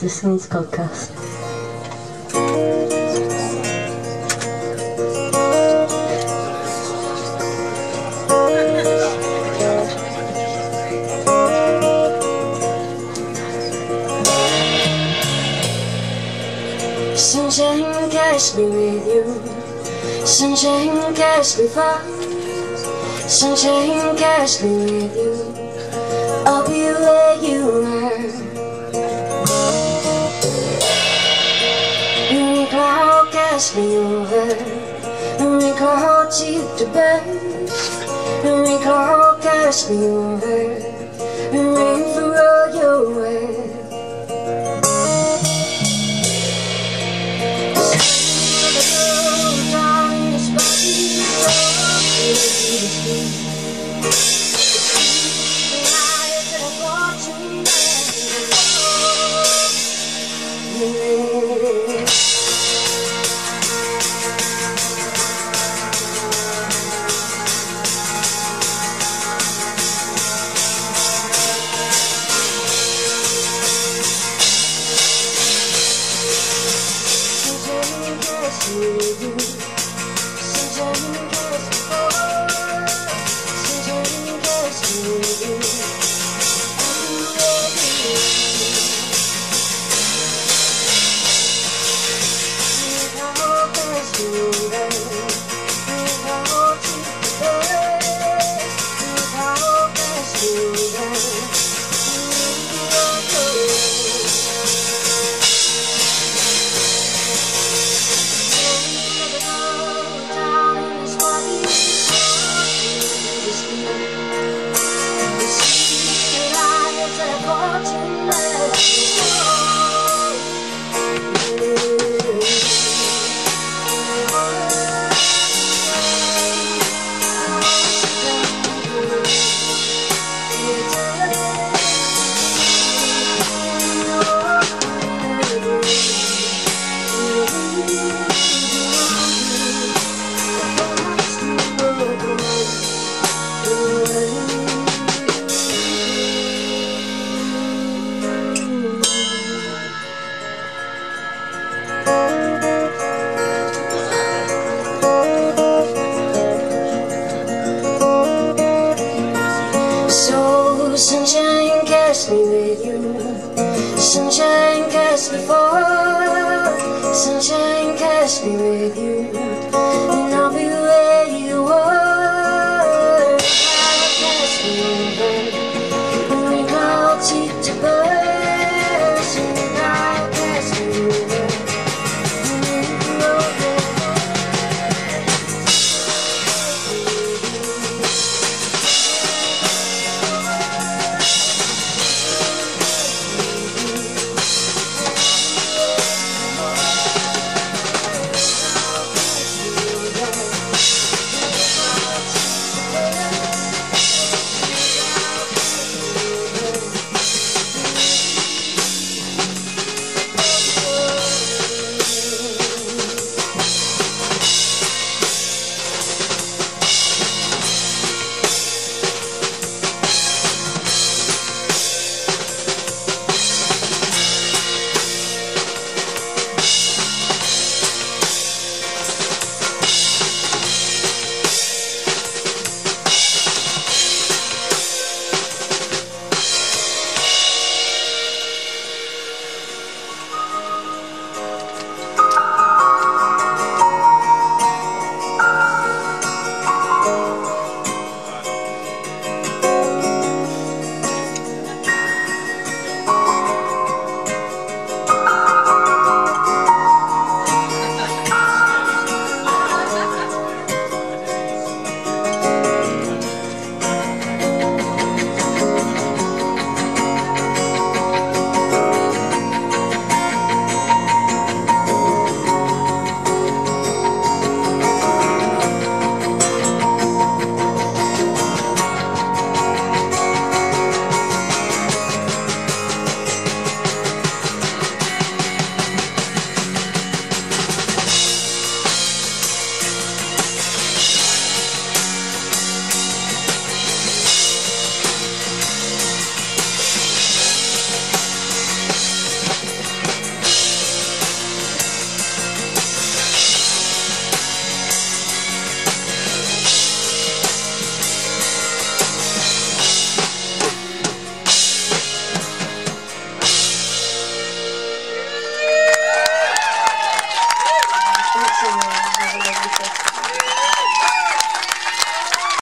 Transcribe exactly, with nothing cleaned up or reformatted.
This one's podcast. Sunshine, catch me with you. Sunshine, catch me far. Sunshine, catch me with you. I'll be where you are. Rain cloud, catch me over. Rain cloud, cheek to burn. Rain cloud, catch me over. Rain for all your words. So, sunshine, catch me with you. Sunshine, catch me for. Sunshine, catch me with you.